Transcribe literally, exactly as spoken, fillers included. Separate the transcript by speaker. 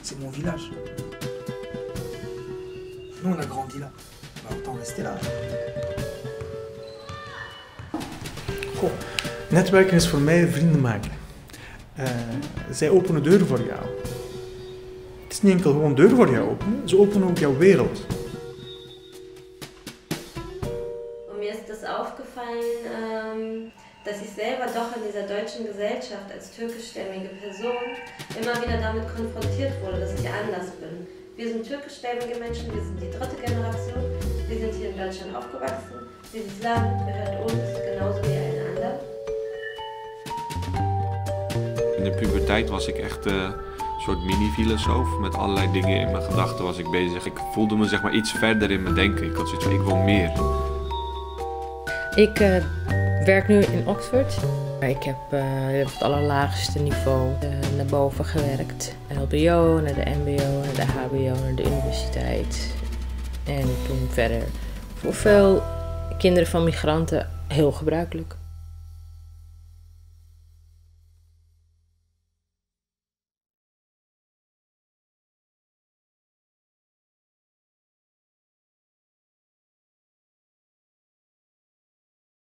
Speaker 1: C'est mon village. Nous, on a grandi là. Bah, autant rester là.
Speaker 2: Goh, netwerken is voor mij vrienden maken. Uh, zij openen deuren voor jou. Het is niet enkel gewoon deuren voor jou openen, ze openen ook jouw wereld.
Speaker 3: Und mir ist das aufgefallen, ähm, dass ich selber doch in dieser deutschen Gesellschaft als türkischstämmige Person immer wieder damit konfrontiert wurde, dass ich anders bin. Wir sind türkischstämmige Menschen, wir sind die dritte Generation, wir sind hier in Deutschland aufgewachsen, dieses Land gehört uns genauso wie allen anderen.
Speaker 4: In de puberteit was ik echt uh, een soort mini-filosoof. Met allerlei dingen in mijn gedachten was ik bezig. Ik voelde me zeg maar iets verder in mijn denken. Ik had zoiets van, ik wil meer.
Speaker 5: Ik uh, werk nu in Oxford. Ik heb uh, het allerlaagste niveau uh, naar boven gewerkt. L B O, naar de M B O, naar de H B O, naar de universiteit. En toen verder voor veel kinderen van migranten heel gebruikelijk.